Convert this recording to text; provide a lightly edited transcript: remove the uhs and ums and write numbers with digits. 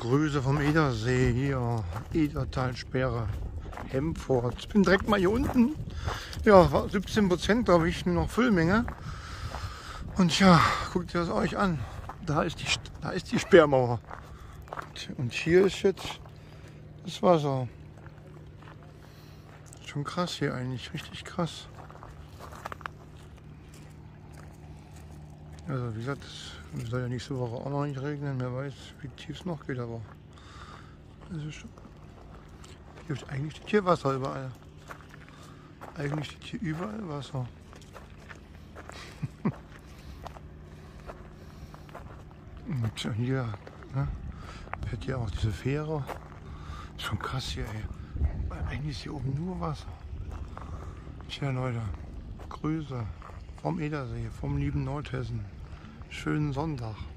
Grüße vom Edersee hier, Edertalsperre, Hemfort. Ich bin direkt mal hier unten. Ja, 17% glaube ich, nur noch Füllmenge. Und ja, guckt ihr das euch an. Da ist die Sperrmauer. Und hier ist jetzt das Wasser. Schon krass hier eigentlich, richtig krass. Also wie gesagt, es soll ja nächste Woche auch noch nicht regnen. Wer weiß, wie tief es noch geht, aber das ist schon. Hier ist eigentlich hier Wasser überall. Eigentlich steht hier überall Wasser. Und hier fährt hier auch diese Fähre. Schon krass hier, ey. Weil eigentlich ist hier oben nur Wasser. Tja Leute, Grüße vom Edersee, vom lieben Nordhessen. Schönen Sonntag.